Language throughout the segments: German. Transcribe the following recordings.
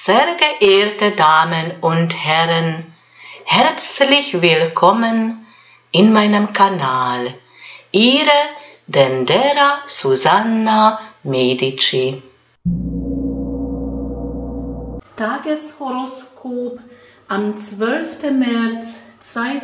Sehr geehrte Damen und Herren, herzlich willkommen in meinem Kanal. Ihre Dendera Susanna Medici. Tageshoroskop am 12. März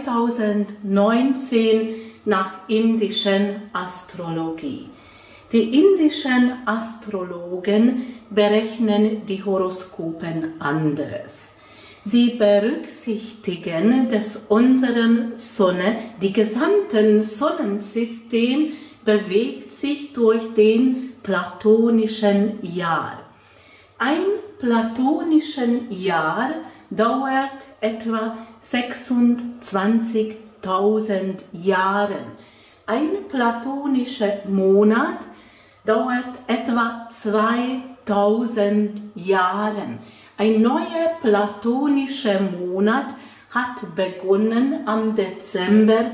2019 nach indischen Astrologie. Die indischen Astrologen berechnen die Horoskopen anderes. Sie berücksichtigen, dass unsere Sonne, die gesamte Sonnensystem bewegt sich durch den platonischen Jahr. Ein platonisches Jahr dauert etwa 26.000 Jahre. Ein platonischer Monat dauert etwa 2000 Jahre. Ein neuer platonischer Monat hat begonnen am Dezember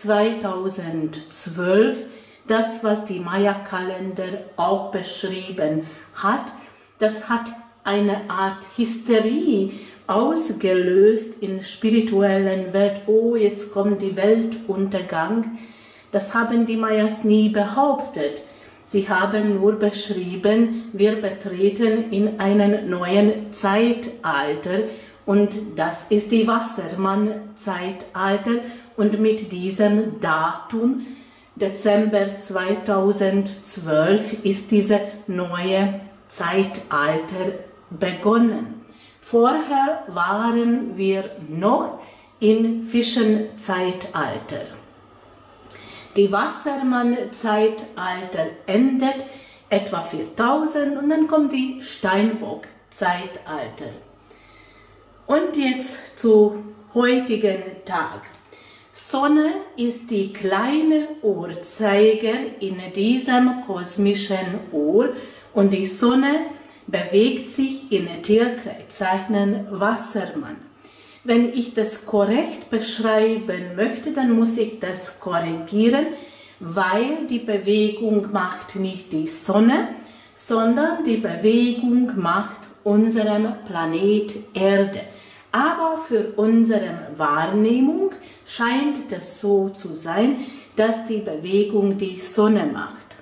2012. Das, was die Maya-Kalender auch beschrieben hat, das hat eine Art Hysterie ausgelöst in der spirituellen Welt. Oh, jetzt kommt die Weltuntergang. Das haben die Mayas nie behauptet. Sie haben nur beschrieben, wir betreten in einen neuen Zeitalter und das ist die Wassermann-Zeitalter und mit diesem Datum, Dezember 2012, ist dieses neue Zeitalter begonnen. Vorher waren wir noch im Fischenzeitalter. Die Wassermann-Zeitalter endet etwa 4000 und dann kommt die Steinbock-Zeitalter. Und jetzt zu heutigen Tag. Sonne ist die kleine Uhrzeiger in diesem kosmischen Uhr und die Sonne bewegt sich in Tierkreiszeichen Wassermann. Wenn ich das korrekt beschreiben möchte, dann muss ich das korrigieren, weil die Bewegung macht nicht die Sonne, sondern die Bewegung macht unserem Planet Erde. Aber für unsere Wahrnehmung scheint es so zu sein, dass die Bewegung die Sonne macht.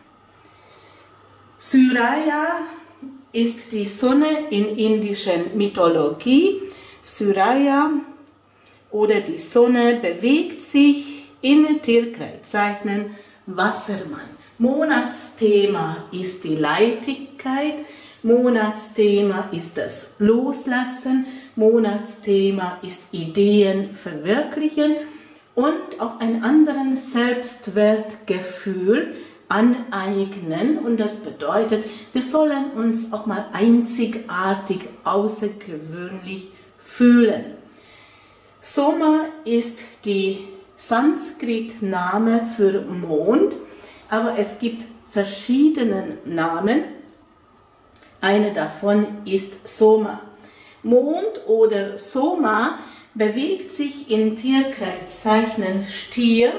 Surya ist die Sonne in indischer Mythologie. Surya oder die Sonne bewegt sich in Tierkreiszeichen Wassermann. Monatsthema ist die Leichtigkeit, Monatsthema ist das Loslassen, Monatsthema ist Ideen verwirklichen und auch ein anderes Selbstwertgefühl aneignen. Und das bedeutet, wir sollen uns auch mal einzigartig, außergewöhnlich fühlen. Soma ist die Sanskrit-Name für Mond, aber es gibt verschiedene Namen. Eine davon ist Soma. Mond oder Soma bewegt sich in Tierkreiszeichen Stier.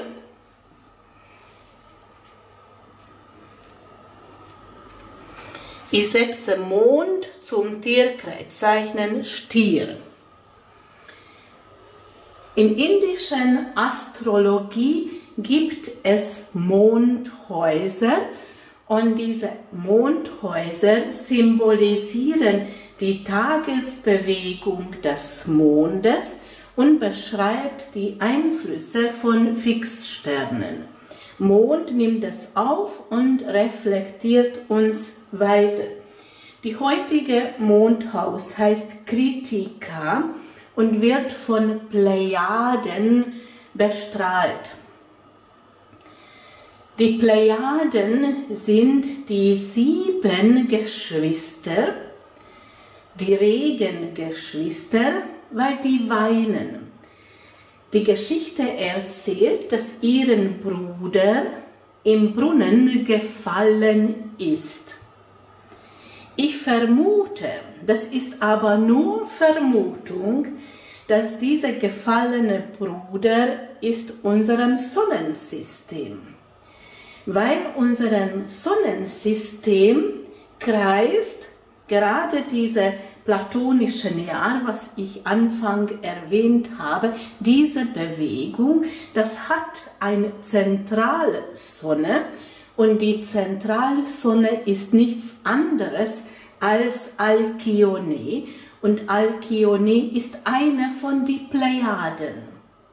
Ich setze Mond zum Tierkreiszeichen Stier. In indischer Astrologie gibt es Mondhäuser und diese Mondhäuser symbolisieren die Tagesbewegung des Mondes und beschreibt die Einflüsse von Fixsternen. Mond nimmt es auf und reflektiert uns weiter. Die heutige Mondhaus heißt Kritika und wird von Plejaden bestrahlt. Die Plejaden sind die 7 Geschwister, die Regengeschwister, weil die weinen. Die Geschichte erzählt, dass ihren Bruder im Brunnen gefallen ist. Ich vermute, das ist aber nur Vermutung, dass dieser gefallene Bruder ist unserem Sonnensystem. Weil unser Sonnensystem kreist gerade diese platonischen Jahr, was ich Anfang erwähnt habe, diese Bewegung, das hat eine Zentralsonne und die Zentralsonne ist nichts anderes als Alkyone und Alkyone ist eine von den Plejaden.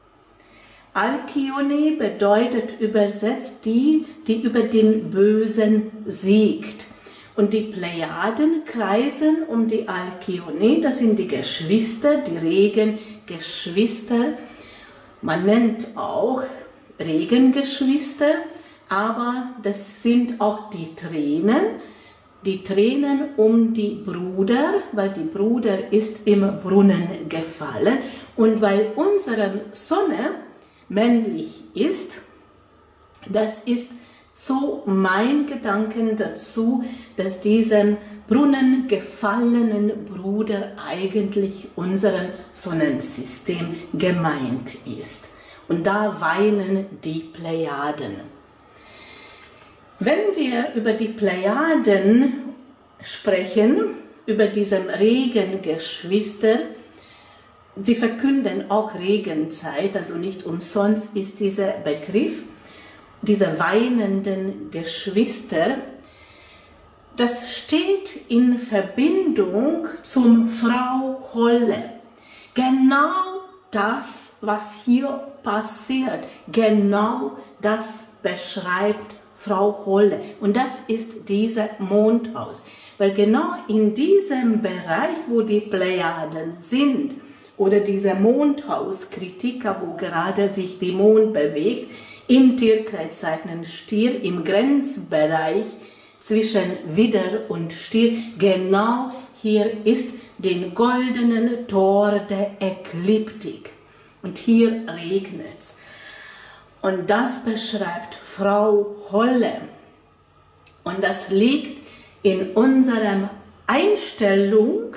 Alkyone bedeutet übersetzt die über den Bösen siegt. Und die Plejaden kreisen um die Alkyone, das sind die Geschwister, die Regengeschwister. Man nennt auch Regengeschwister, aber das sind auch die Tränen um die Brüder, weil die Bruder ist im Brunnen gefallen und weil unsere Sonne männlich ist, das ist so mein Gedanken dazu, dass diesen Brunnen gefallenen Bruder eigentlich unserem Sonnensystem gemeint ist. Und da weinen die Plejaden. Wenn wir über die Plejaden sprechen, über diesen Regengeschwister, sie verkünden auch Regenzeit, also nicht umsonst ist dieser Begriff, diese weinenden Geschwister, das steht in Verbindung zum Frau Holle. Genau das, was hier passiert, genau das beschreibt Frau Holle. Und das ist dieser Mondhaus. Weil genau in diesem Bereich, wo die Plejaden sind, oder dieser Mondhauskritiker, wo gerade sich die Mond bewegt, im Tierkreiszeichen Stier, im Grenzbereich zwischen Widder und Stier, genau hier ist den goldenen Tor der Ekliptik. Und hier regnet es. Und das beschreibt Frau Holle. Und das liegt in unserer Einstellung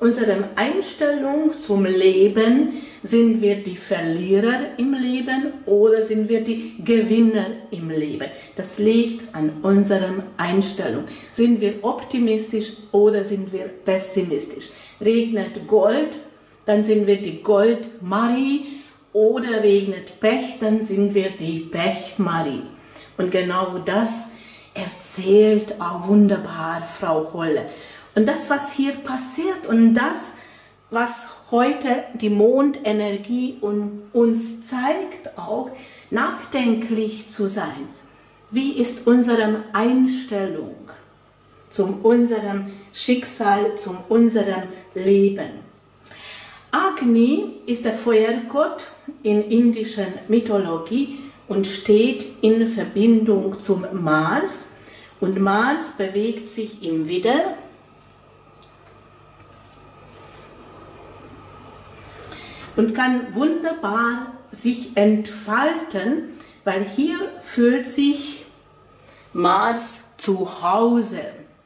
zum Leben. Sind wir die Verlierer im Leben oder sind wir die Gewinner im Leben? Das liegt an unserer Einstellung. Sind wir optimistisch oder sind wir pessimistisch? Regnet Gold, dann sind wir die Gold-Marie, oder regnet Pech, dann sind wir die Pech-Marie. Und genau das erzählt auch wunderbar Frau Holle. Und das, was hier passiert und das, was heute die Mondenergie uns zeigt, auch nachdenklich zu sein. Wie ist unsere Einstellung zu unserem Schicksal, zu unserem Leben? Agni ist der Feuergott in indischer Mythologie und steht in Verbindung zum Mars. Und Mars bewegt sich im Widder. Und kann wunderbar sich entfalten, weil hier fühlt sich Mars zu Hause.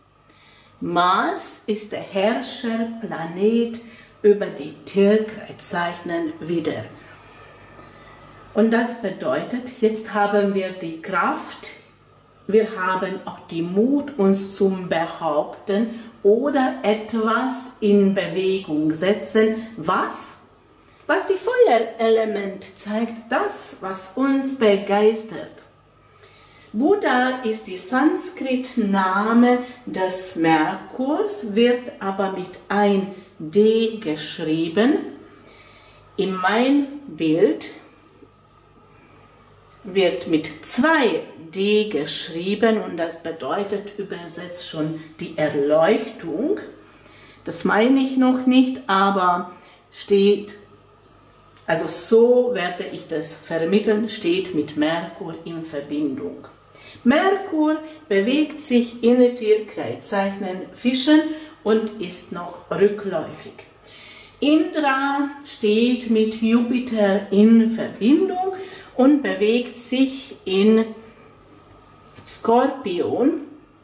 Mars ist der Herrscherplanet über die Tierkreiszeichen Widder. Und das bedeutet, jetzt haben wir die Kraft, wir haben auch die Mut, uns zum Behaupten oder etwas in Bewegung setzen, was die Feuerelement zeigt, das, was uns begeistert. Buddha ist die Sanskrit-Name des Merkurs, wird aber mit ein D geschrieben. In mein Bild wird mit 2 D geschrieben und das bedeutet übersetzt schon die Erleuchtung. Das meine ich noch nicht, aber steht, also so werde ich das vermitteln, steht mit Merkur in Verbindung. Merkur bewegt sich in den Tierkreiszeichen Fischen und ist noch rückläufig. Indra steht mit Jupiter in Verbindung und bewegt sich in Skorpion.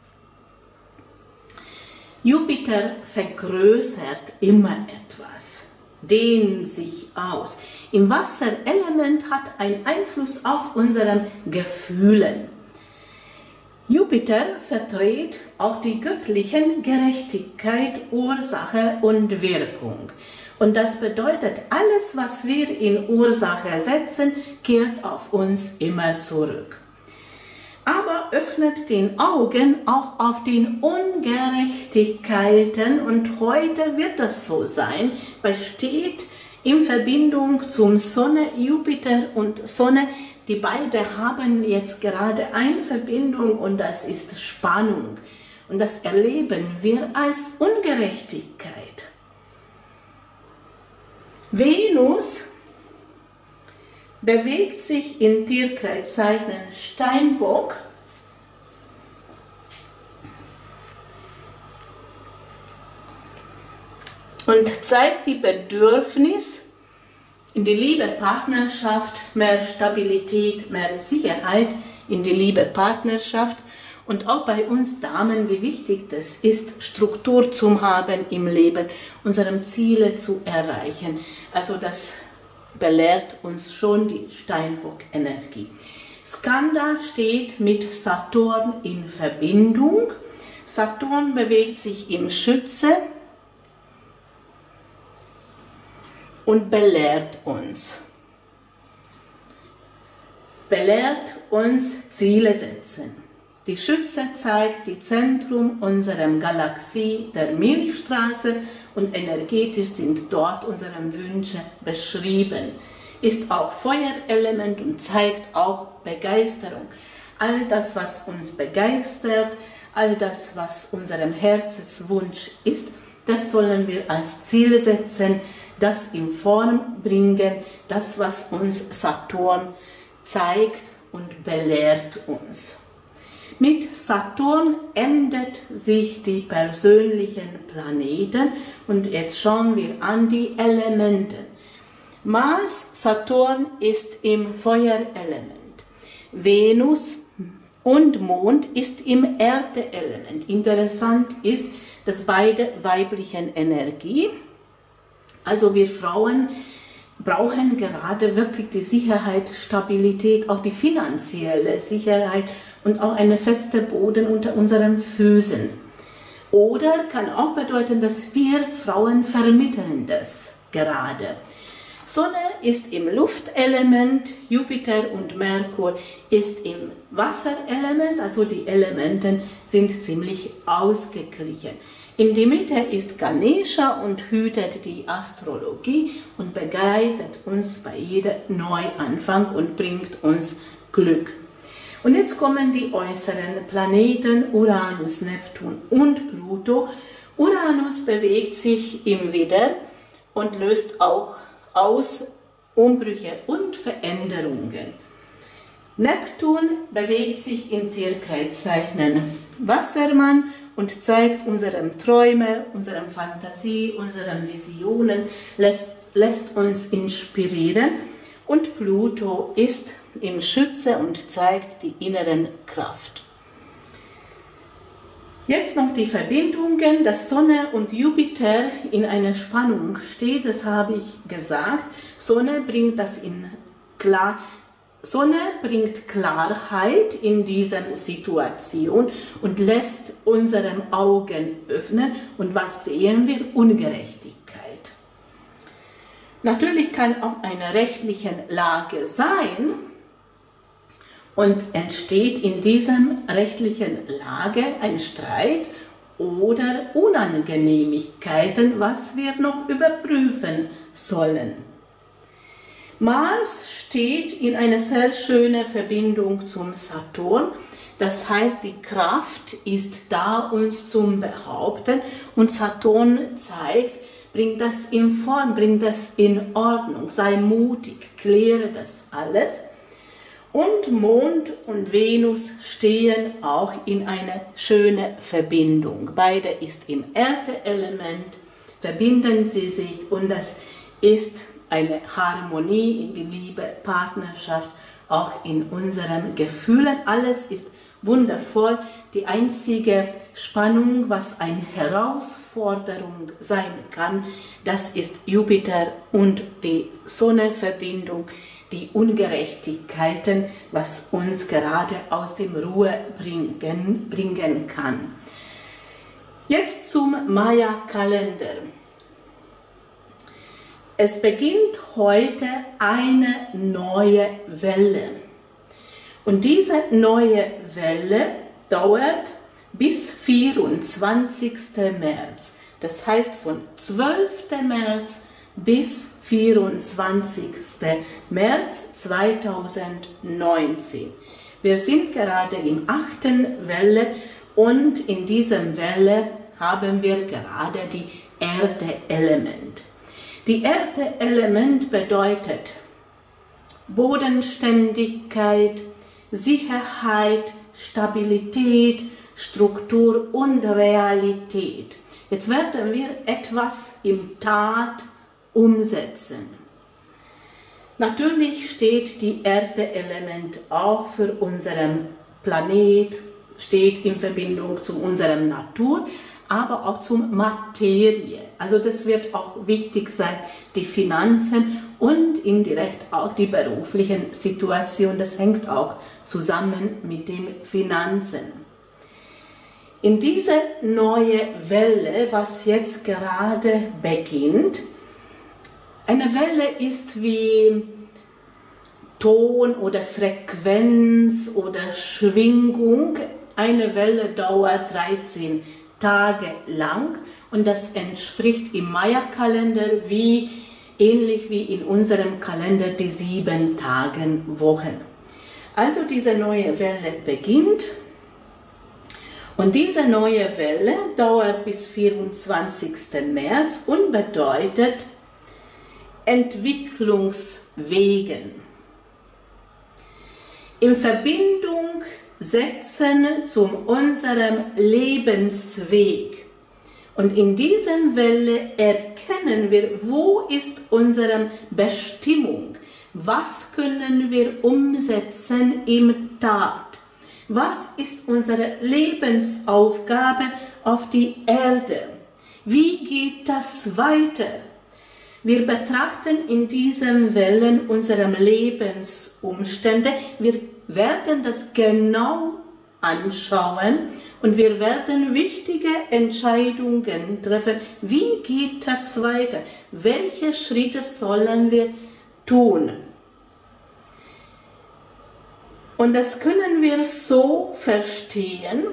Jupiter vergrößert immer etwas, dehnt sich aus. Im Wasserelement hat einen Einfluss auf unsere Gefühle. Jupiter vertritt auch die göttlichen Gerechtigkeit, Ursache und Wirkung. Und das bedeutet, alles, was wir in Ursache setzen, kehrt auf uns immer zurück. Aber öffnet den Augen auch auf den Ungerechtigkeiten, und heute wird das so sein, weil steht in Verbindung zum Sonne, Jupiter und Sonne, die beide haben jetzt gerade eine Verbindung und das ist Spannung. Und das erleben wir als Ungerechtigkeit. Venus bewegt sich in Tierkreiszeichen Steinbock und zeigt die Bedürfnis in die Liebe, Partnerschaft, mehr Stabilität, mehr Sicherheit in die Liebe, Partnerschaft, und auch bei uns Damen, wie wichtig das ist, Struktur zu haben im Leben, unsere Ziele zu erreichen. Also das belehrt uns schon die Steinbock-Energie. Skanda steht mit Saturn in Verbindung. Saturn bewegt sich im Schütze und belehrt uns. Belehrt uns Ziele setzen. Die Schütze zeigt das Zentrum unserer Galaxie, der Milchstraße, und energetisch sind dort unsere Wünsche beschrieben. Ist auch Feuerelement und zeigt auch Begeisterung. All das, was uns begeistert, all das, was unserem Herzenswunsch ist, das sollen wir als Ziel setzen, das in Form bringen, das, was uns Saturn zeigt und belehrt uns. Mit Saturn ändert sich die persönlichen Planeten, und jetzt schauen wir an die Elemente. Mars, Saturn ist im Feuerelement. Venus und Mond ist im Erdeelement. Interessant ist, dass beide weiblichen Energie, also wir Frauen brauchen gerade wirklich die Sicherheit, Stabilität, auch die finanzielle Sicherheit und auch einen festen Boden unter unseren Füßen. Oder kann auch bedeuten, dass wir Frauen vermitteln das gerade. Sonne ist im Luftelement, Jupiter und Merkur ist im Wasserelement, also die Elemente sind ziemlich ausgeglichen. In der Mitte ist Ganesha und hütet die Astrologie und begleitet uns bei jedem Neuanfang und bringt uns Glück. Und jetzt kommen die äußeren Planeten Uranus, Neptun und Pluto. Uranus bewegt sich im Widder und löst auch aus Umbrüche und Veränderungen. Neptun bewegt sich in Tierkreiszeichen Wassermann und zeigt unsere Träume, unsere Fantasie, unsere Visionen, lässt uns inspirieren. Und Pluto ist im Schütze und zeigt die inneren Kraft. Jetzt noch die Verbindungen, dass Sonne und Jupiter in einer Spannung steht, das habe ich gesagt. Sonne bringt Klarheit in dieser Situation und lässt unsere Augen öffnen. Und was sehen wir? Ungerechtigkeit. Natürlich kann auch eine rechtliche Lage sein und entsteht in dieser rechtlichen Lage ein Streit oder Unangenehmigkeiten, was wir noch überprüfen sollen. Mars steht in einer sehr schönen Verbindung zum Saturn. Das heißt, die Kraft ist da, uns zum Behaupten, und Saturn zeigt, bring das in Form, bring das in Ordnung, sei mutig, kläre das alles. Und Mond und Venus stehen auch in einer schönen Verbindung. Beide ist im Erdeelement, verbinden sie sich, und das ist eine Harmonie in die Liebe, Partnerschaft, auch in unseren Gefühlen. Alles ist wundervoll. Die einzige Spannung, was eine Herausforderung sein kann, das ist Jupiter und die Sonne-Verbindung, die Ungerechtigkeiten, was uns gerade aus dem Ruhe bringen kann. Jetzt zum Maya-Kalender. Es beginnt heute eine neue Welle. Und diese neue Welle dauert bis 24. März. Das heißt von 12. März bis 24. März 2019. Wir sind gerade im 8. Welle und in dieser Welle haben wir gerade die Erde-Element. Die Erde-Element bedeutet Bodenständigkeit, Sicherheit, Stabilität, Struktur und Realität. Jetzt werden wir etwas in Tat umsetzen. Natürlich steht die Erde-Element auch für unseren Planet, steht in Verbindung zu unserer Natur, aber auch zum Materie. Also das wird auch wichtig sein, die Finanzen und indirekt auch die beruflichen Situation. Das hängt auch zusammen mit den Finanzen. In diese neue Welle, was jetzt gerade beginnt, eine Welle ist wie Ton oder Frequenz oder Schwingung. Eine Welle dauert 13 Tage lang und das entspricht im Maya-Kalender ähnlich wie in unserem Kalender die 7 Wochen. Also diese neue Welle beginnt und diese neue Welle dauert bis 24. März und bedeutet Entwicklungswegen. In Verbindung setzen zu unserem Lebensweg. Und in dieser Welle erkennen wir, wo ist unsere Bestimmung, was können wir umsetzen im Tat, was ist unsere Lebensaufgabe auf die Erde, wie geht das weiter. Wir betrachten in diesen Wellen unsere Lebensumstände, wir werden das genau anschauen und wir werden wichtige Entscheidungen treffen. Wie geht das weiter? Welche Schritte sollen wir tun? Und das können wir so verstehen,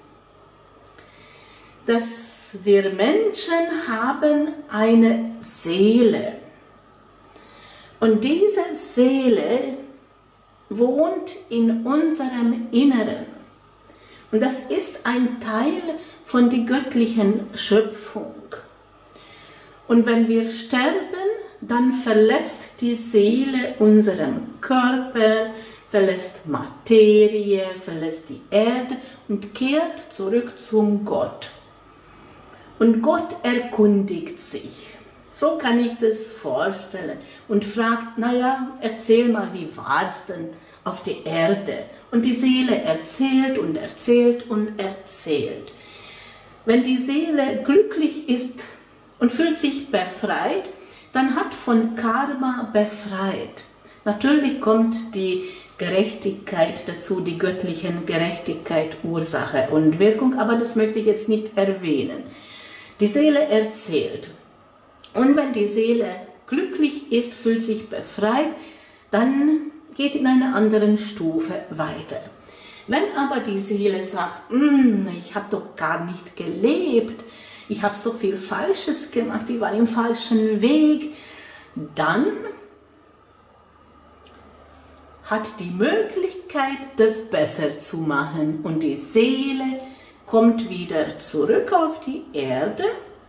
dass wir Menschen haben eine Seele. Und diese Seele wohnt in unserem Inneren. Und das ist ein Teil von der göttlichen Schöpfung. Und wenn wir sterben, dann verlässt die Seele unseren Körper, verlässt Materie, verlässt die Erde und kehrt zurück zum Gott. Und Gott erkundigt sich. So kann ich das vorstellen. Und fragt, naja, erzähl mal, wie war es denn auf der Erde? Und die Seele erzählt und erzählt und erzählt. Wenn die Seele glücklich ist und fühlt sich befreit, dann hat von Karma befreit. Natürlich kommt die Gerechtigkeit dazu, die göttliche Gerechtigkeit, Ursache und Wirkung, aber das möchte ich jetzt nicht erwähnen. Die Seele erzählt. Und wenn die Seele glücklich ist, fühlt sich befreit, dann geht in einer anderen Stufe weiter. Wenn aber die Seele sagt, ich habe doch gar nicht gelebt, ich habe so viel Falsches gemacht, ich war im falschen Weg, dann hat die Möglichkeit, das besser zu machen. Und die Seele kommt wieder zurück auf die Erde,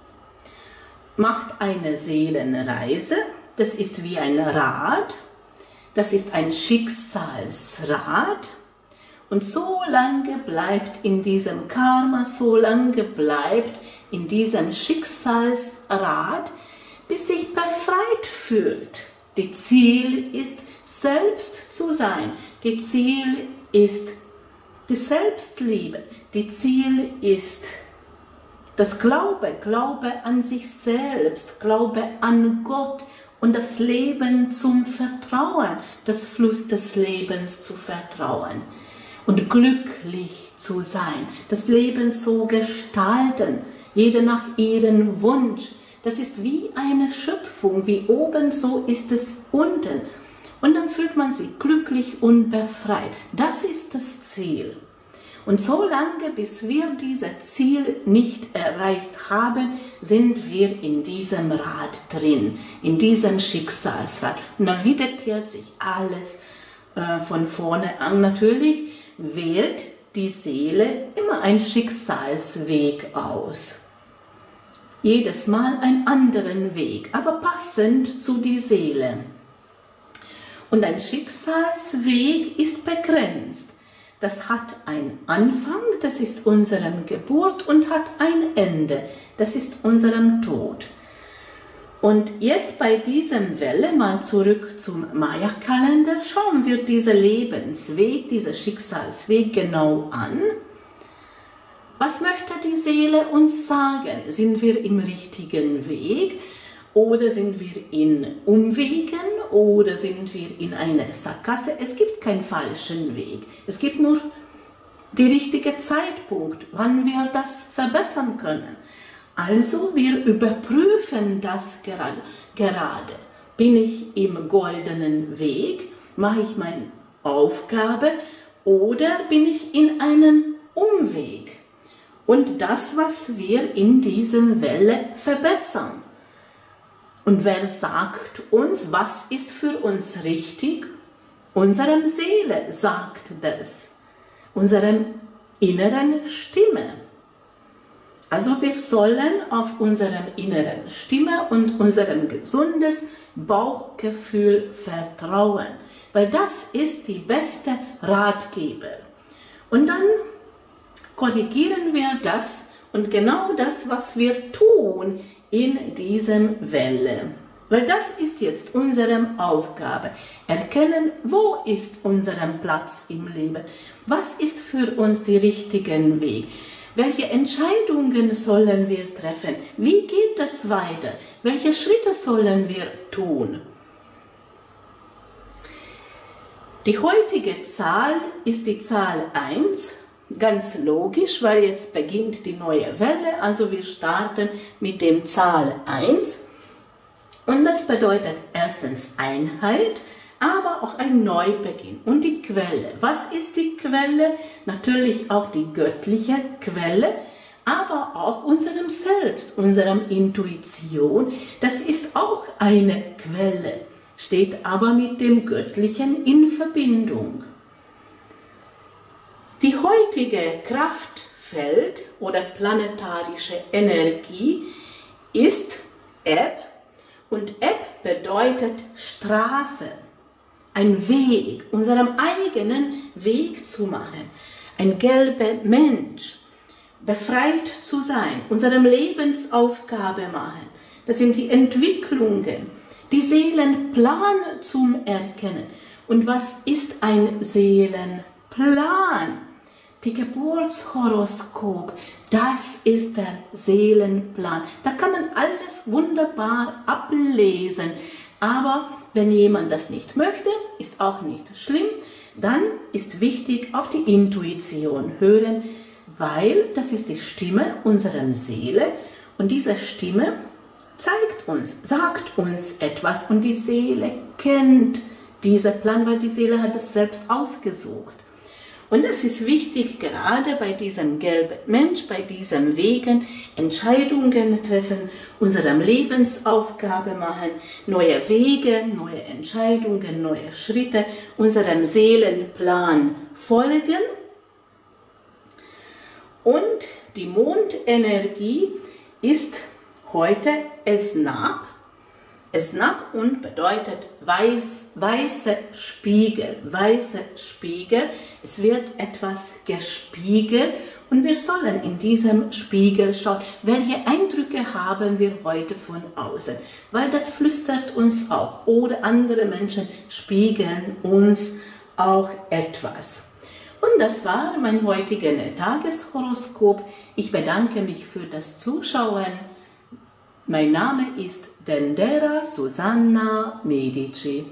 macht eine Seelenreise, das ist wie ein Rad, das ist ein Schicksalsrad und so lange bleibt in diesem Karma, so lange bleibt in diesem Schicksalsrad, bis sich befreit fühlt. Die Ziel ist, selbst zu sein. Die Ziel ist die Selbstliebe. Die Ziel ist das Glaube an sich selbst, Glaube an Gott und das Leben zum Vertrauen, das Fluss des Lebens zu vertrauen und glücklich zu sein, das Leben so gestalten, jeder nach ihrem Wunsch. Das ist wie eine Schöpfung, wie oben, so ist es unten. Und dann fühlt man sich glücklich und befreit. Das ist das Ziel. Und solange, bis wir dieses Ziel nicht erreicht haben, sind wir in diesem Rad drin, in diesem Schicksalsrad. Und dann wiederkehrt sich alles von vorne an. Natürlich wählt die Seele immer einen Schicksalsweg aus. Jedes Mal einen anderen Weg, aber passend zu die Seele. Und ein Schicksalsweg ist begrenzt. Das hat einen Anfang, das ist unsere Geburt, und hat ein Ende, das ist unserem Tod. Und jetzt bei diesem Welle, mal zurück zum Maya-Kalender, schauen wir diesen Lebensweg, diesen Schicksalsweg genau an. Was möchte die Seele uns sagen? Sind wir im richtigen Weg? Oder sind wir in Umwegen oder sind wir in einer Sackgasse? Es gibt keinen falschen Weg. Es gibt nur den richtigen Zeitpunkt, wann wir das verbessern können. Also wir überprüfen das gerade. Bin ich im goldenen Weg? Mache ich meine Aufgabe? Oder bin ich in einem Umweg? Und das, was wir in dieser Welle verbessern. Und wer sagt uns, was ist für uns richtig? Unsere Seele sagt das, unsere inneren Stimme. Also wir sollen auf unsere inneren Stimme und unserem gesundes Bauchgefühl vertrauen, weil das ist die beste Ratgeber. Und dann korrigieren wir das und genau das, was wir tun, in diesem Welle. Weil das ist jetzt unsere Aufgabe. Erkennen, wo ist unser Platz im Leben? Was ist für uns der richtige Weg? Welche Entscheidungen sollen wir treffen? Wie geht es weiter? Welche Schritte sollen wir tun? Die heutige Zahl ist die Zahl 1. Ganz logisch, weil jetzt beginnt die neue Welle, also wir starten mit dem Zahl 1 und das bedeutet erstens Einheit, aber auch ein Neubeginn. Und die Quelle, was ist die Quelle? Natürlich auch die göttliche Quelle, aber auch unserem Selbst, unserem Intuition, das ist auch eine Quelle, steht aber mit dem Göttlichen in Verbindung. Die heutige Kraftfeld oder planetarische Energie ist Ebb und Ebb bedeutet Straße, ein Weg, unserem eigenen Weg zu machen, ein gelber Mensch, befreit zu sein, unserem Lebensaufgabe machen. Das sind die Entwicklungen, die Seelenplan zum Erkennen. Und was ist ein Seelenplan? Die Geburtshoroskop, das ist der Seelenplan. Da kann man alles wunderbar ablesen. Aber wenn jemand das nicht möchte, ist auch nicht schlimm. Dann ist wichtig, auf die Intuition hören, weil das ist die Stimme unserer Seele. Und diese Stimme zeigt uns, sagt uns etwas. Und die Seele kennt diesen Plan, weil die Seele hat es selbst ausgesucht. Und es ist wichtig, gerade bei diesem gelben Mensch, bei diesem Wegen, Entscheidungen treffen, unserer Lebensaufgabe machen, neue Wege, neue Entscheidungen, neue Schritte, unserem Seelenplan folgen. Und die Mondenergie ist heute Esnab. Esnab und bedeutet weiße Spiegel, weiße Spiegel. Es wird etwas gespiegelt und wir sollen in diesem Spiegel schauen, welche Eindrücke haben wir heute von außen, weil das flüstert uns auch oder andere Menschen spiegeln uns auch etwas. Und das war mein heutiges Tageshoroskop. Ich bedanke mich für das Zuschauen. Mein Name ist Dendera Susanna Medici.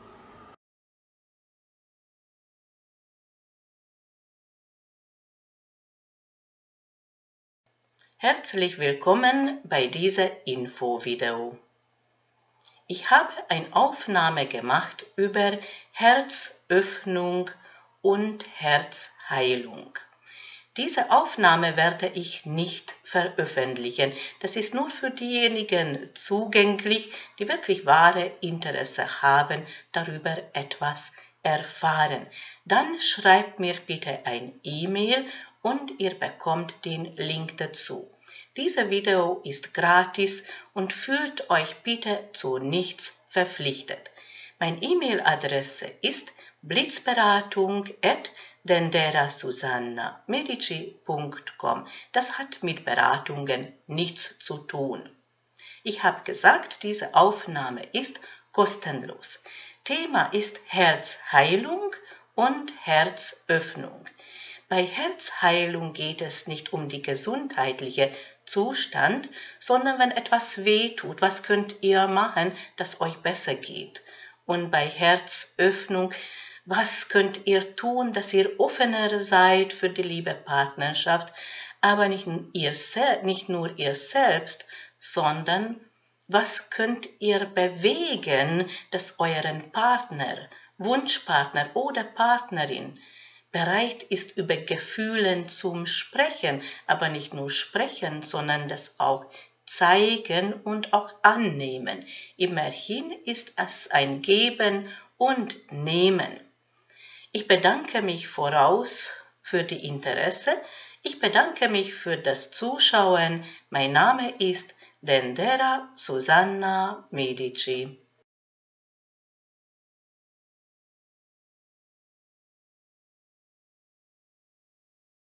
Herzlich willkommen bei diesem Infovideo. Ich habe eine Aufnahme gemacht über Herzöffnung und Herzheilung. Diese Aufnahme werde ich nicht veröffentlichen. Das ist nur für diejenigen zugänglich, die wirklich wahre Interesse haben, darüber etwas erfahren. Dann schreibt mir bitte ein E-Mail und ihr bekommt den Link dazu. Dieses Video ist gratis und fühlt euch bitte zu nichts verpflichtet. Meine E-Mail-Adresse ist blitzberatung@denderasusanna.medici.com. Das hat mit Beratungen nichts zu tun. Ich habe gesagt, diese Aufnahme ist kostenlos. Thema ist Herzheilung und Herzöffnung. Bei Herzheilung geht es nicht um die gesundheitliche Zustand, sondern wenn etwas weh tut, was könnt ihr machen, dass euch besser geht? Und bei Herzöffnung, was könnt ihr tun, dass ihr offener seid für die Liebe-Partnerschaft, aber nicht nur ihr selbst, sondern was könnt ihr bewegen, dass euren Partner, Wunschpartner oder Partnerin bereit ist, über Gefühle zum Sprechen, aber nicht nur sprechen, sondern das auch zeigen und auch annehmen. Immerhin ist es ein Geben und Nehmen. Ich bedanke mich voraus für die Interesse. Ich bedanke mich für das Zuschauen. Mein Name ist Dendera Susanna Medici.